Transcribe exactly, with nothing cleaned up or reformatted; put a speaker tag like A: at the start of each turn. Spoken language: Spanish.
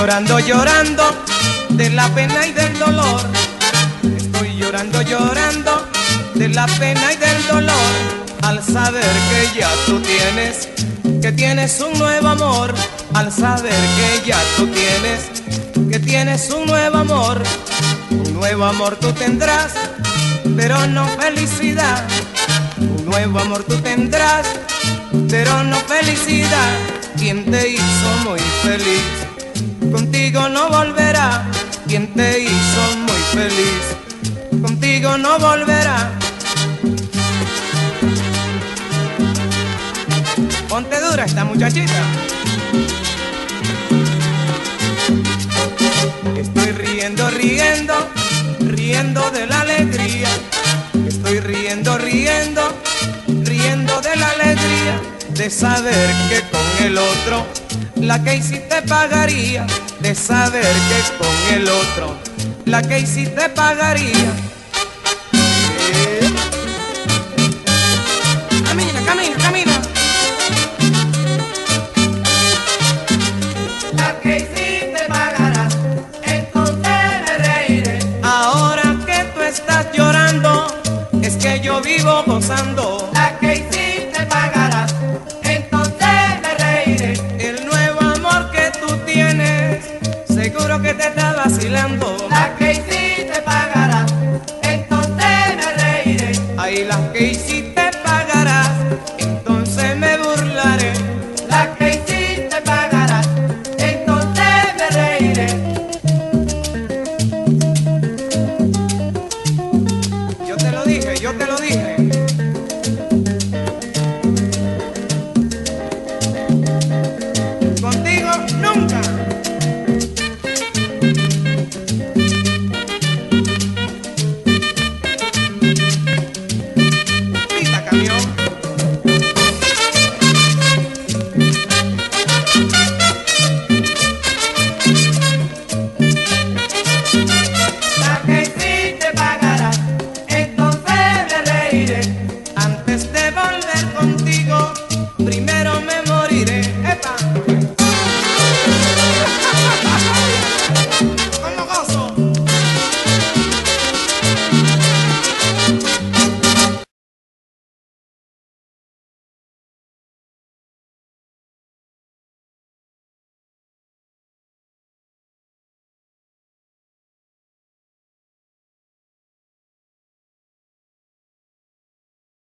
A: llorando, llorando de la pena y del dolor. Estoy llorando, llorando de la pena y del dolor, al saber que ya tú tienes, que tienes un nuevo amor. Al saber que ya tú tienes, que tienes un nuevo amor. Un nuevo amor tú tendrás, pero no felicidad. Un nuevo amor tú tendrás, pero no felicidad. Quien te hizo muy feliz, contigo no volverá. Quien te hizo muy feliz, contigo no volverá. Ponte dura esta muchachita. Estoy riendo, riendo, riendo de la alegría. Estoy riendo, riendo, riendo de la alegría de saber que con el otro la que hiciste pagaría. De saber que con el otro la que hiciste pagaría. Eh. Camina, camina, camina.
B: La que hiciste pagarás, entonces me reiré.
A: Ahora que tú estás llorando, es que yo vivo gozando.
B: La que hiciste pagarás, entonces me reiré.
A: El nuevo amor que tú tienes, seguro que te está vacilando.
B: La que hiciste